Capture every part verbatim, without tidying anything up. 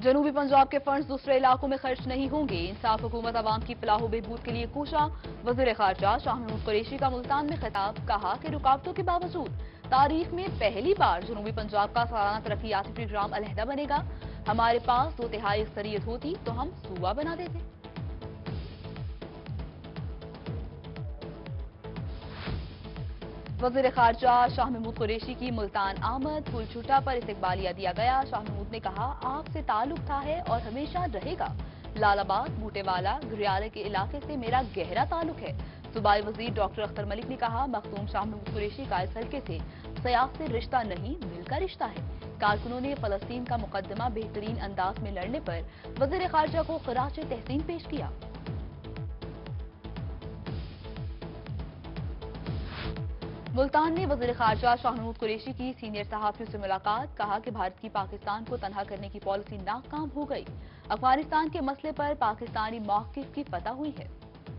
जनूबी पंजाब के फंड्स दूसरे इलाकों में खर्च नहीं होंगे। इंसाफ हुकूमत आवाम की फलाह व बहबूद के लिए कोशा। वज़ीर ख़ारजा शाह महमूद कुरैशी का मुल्तान में खिताब, कहा कि रुकावटों के बावजूद तारीख में पहली बार जनूबी पंजाब का सालाना तरक्याती प्रोग्राम अलहदा बनेगा। हमारे पास दो तिहाई अक्सरियत होती तो हम सूबा बना देते। वज़ीर ख़ारजा शाह महमूद कुरैशी की मुल्तान आमद, पुल छुट्टा पर इस्तकबालिया दिया गया। शाह महमूद ने कहा, आपसे ताल्लुक था है और हमेशा रहेगा। लालाबाद, बूटेवाला, घरियाले के इलाके से मेरा गहरा ताल्लुक है। सूबाई वजीर डॉक्टर अख्तर मलिक ने कहा, मखदूम शाह महमूद कुरैशी का इस हल्के से सियासी रिश्ता नहीं, मिल का रिश्ता है। कारकुनों ने फलस्तीन का मुकदमा बेहतरीन अंदाज में लड़ने पर वज़ीर ख़ारजा को खराज तहसीन पेश किया। मुल्तान में वज़ीर ख़ारजा शाह महमूद कुरैशी की सीनियर सहाफ़ियों से मुलाकात, कहा कि भारत की पाकिस्तान को तनहा करने की पॉलिसी नाकाम हो गई। अफगानिस्तान के मसले पर पाकिस्तानी मौक़िफ़ की फतह हुई है।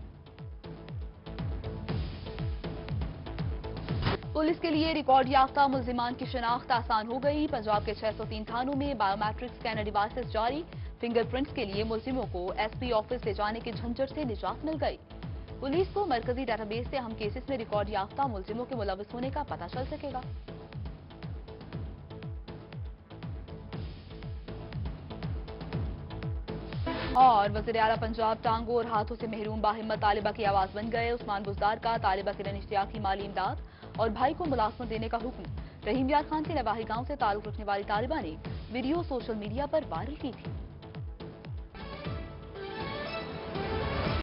पुलिस के लिए रिकॉर्ड याफ्ता मुल्जिमान की शिनाख्त आसान हो गई। पंजाब के छह सौ तीन थानों में बायोमेट्रिक स्कैनर डिवाइसेस जारी। फिंगरप्रिंट्स के लिए मुल्जिमों को एसपी ऑफिस ले जाने के झंझट से निजात मिल गई। पुलिस को मरकजी डेटाबेस से अहम केसेस में रिकॉर्ड याफ्ता मुल्जिमों के मुलविस होने का पता चल सकेगा। और वज़ीर आला पंजाब टांगों और हाथों से महरूम बाहिम्मत तालिबा की आवाज बन गए। उस्मान बुज़दार का तालिबा के इश्तियाक की माली इमदाद और भाई को मुलाजमत देने का हुक्म। रहीम यार खान के नवाही गांव से ताल्लुक रखने वाली तालिबा ने वीडियो सोशल मीडिया पर वायरल की थी।